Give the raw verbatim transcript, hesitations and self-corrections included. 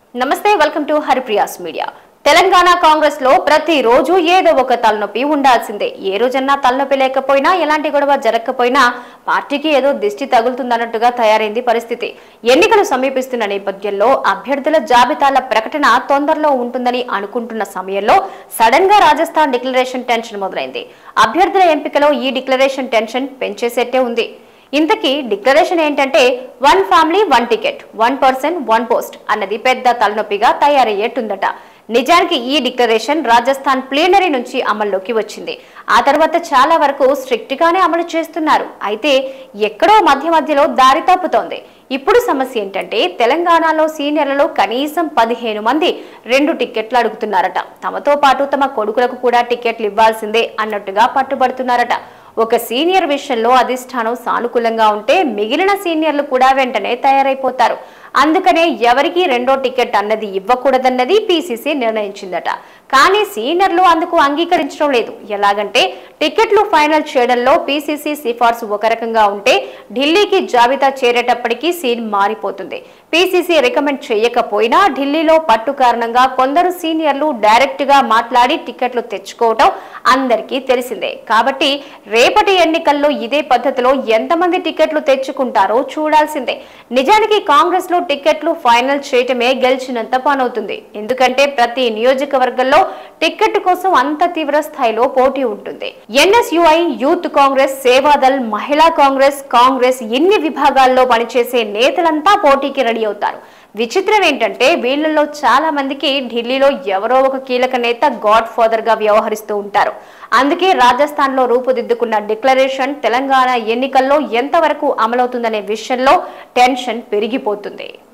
నమస్తే welcome to Haripriya's media. Telangana Congress లో ప్రతి రోజు ఏదో ఒక తలనొప్పి ఉండాల్సిందే. ఏ రోజన్నా తలనొప్పి లేకపోయినా ఎలాంటి గొడవ జరగకపోయినా పార్టీకి ఏదో దిష్టి తగులుతుందన్నట్టుగా తయారైంది పరిస్థితి. ఎన్నికలు సమీపిస్తున్న నేపథ్యంలో అభ్యర్థుల జాబితాల ప్రకటన తొందరలో ఉంటుందని అనుకుంటున్న సమయంలో సడన్ గా రాజస్థాన్ డిక్లరేషన్ టెన్షన్ మొదలైంది. అభ్యర్థుల ఎంపికలో ఈ డిక్లరేషన్ టెన్షన్ పెంచేసేట్టే ఉంది. ఇంతకీ డిక్లరేషన్ ఏంటంటే one family one ticket, one person one post అన్నది పెద్ద తలనొప్పిగా తయారయ్యేట్టుందట. నిజానికి ఈ డిక్లరేషన్ రాజస్థాన్ ప్లీనరీ నుంచి అమల్లోకి వచ్చింది. ఆ తర్వాత చాలా వరకు స్ట్రిక్ట్ గానే అమలు చేస్తున్నారు. అయితే ఎక్కడో మధ్య మధ్యలో దారి తప్పుతోంది. ఇప్పుడు సమస్య ఏంటంటే తెలంగాణలో సీనియర్లలో కనీసం పదిహేను మంది రెండు టికెట్లు అడుగుతున్నారట. తమతో పాటు తమ కొడుకులకు కూడా టికెట్లు ఇవ్వాల్సిందే అన్నట్టుగా పట్టుబడుతున్నారట. ఒక సీనియర్ విషయంలో అధిష్టానం సానుకూలంగా ఉంటే మిగిలిన సీనియర్లు కూడా వెంటనే తయారైపోతారు. అందుకనే ఎవరికి రెండో టికెట్ అన్నది ఇవ్వకూడదన్నది పీసీసీ నిర్ణయించిందట. కానీ సీనియర్లు అందుకు అంగీకరించడం లేదు. ఎలాగంటే టికెట్లు ఫైనల్ చేయడంలో పీసీసీ సిఫార్సు ఒక రకంగా ఉంటే ఢిల్లీకి జాబితా చేరేటప్పటికీ సీన్ మారిపోతుంది. పీసీసీ రికమెండ్ చేయకపోయినా ఢిల్లీలో పట్టు కారణంగా కొందరు సీనియర్లు డైరెక్ట్ గా మాట్లాడి టికెట్లు తెచ్చుకోవటం అందరికీ తెలిసిందే. కాబట్టి రేపటి ఎన్నికల్లో ఇదే పద్ధతిలో ఎంతమంది టికెట్లు తెచ్చుకుంటారో చూడాల్సిందే. నిజానికి కాంగ్రెస్ లో టికెట్లు ఫైనల్ చేయటమే గెలిచినంత పనవుతుంది. ఎందుకంటే ప్రతి నియోజకవర్గంలో టికెట్ కోసం అంత తీవ్ర స్థాయిలో పోటీ ఉంటుంది. ఎన్ఎస్యుఐ, యూత్ కాంగ్రెస్, సేవాదల్, మహిళా కాంగ్రెస్, కాంగ్రెస్ ఇన్ని విభాగాల్లో పనిచేసే నేతలంతా పోటీకి రెడీ అవుతారు. విచిత్రం ఏంటంటే వీళ్లలో చాలా మందికి ఢిల్లీలో ఎవరో ఒక కీలక నేత గాడ్ ఫాదర్ గా వ్యవహరిస్తూ ఉంటారు. అందుకే రాజస్థాన్ లో రూపుదిద్దుకున్న డిక్లరేషన్ తెలంగాణ ఎన్నికల్లో ఎంతవరకు అమలవుతుందనే విషయంలో టెన్షన్ పెరిగిపోతుంది.